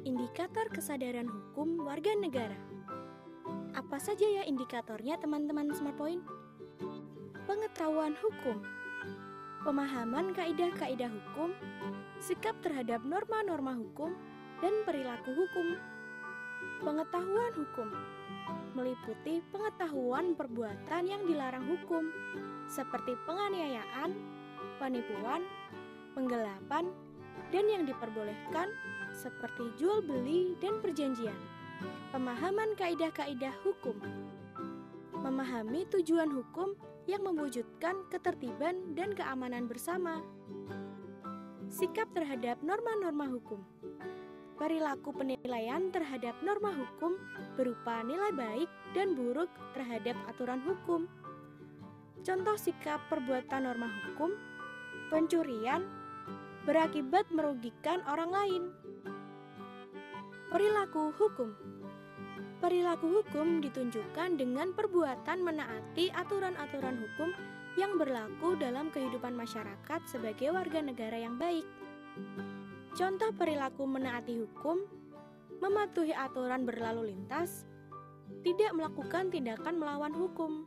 Indikator kesadaran hukum warga negara. Apa saja ya indikatornya teman-teman Smart Point? Pengetahuan hukum, pemahaman kaidah-kaidah hukum, sikap terhadap norma-norma hukum, dan perilaku hukum. Pengetahuan hukum meliputi pengetahuan perbuatan yang dilarang hukum, seperti penganiayaan, penipuan, penggelapan, dan yang diperbolehkan, seperti jual beli dan perjanjian. Pemahaman kaidah-kaidah hukum memahami tujuan hukum yang mewujudkan ketertiban dan keamanan bersama. Sikap terhadap norma-norma hukum, perilaku penilaian terhadap norma hukum berupa nilai baik dan buruk terhadap aturan hukum. Contoh sikap perbuatan norma hukum: pencurian berakibat merugikan orang lain. Perilaku hukum. Perilaku hukum ditunjukkan dengan perbuatan menaati aturan-aturan hukum yang berlaku dalam kehidupan masyarakat sebagai warga negara yang baik. Contoh perilaku menaati hukum: mematuhi aturan berlalu lintas, tidak melakukan tindakan melawan hukum.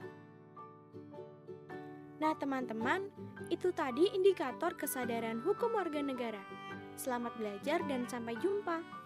Nah teman-teman, itu tadi indikator kesadaran hukum warga negara. Selamat belajar dan sampai jumpa.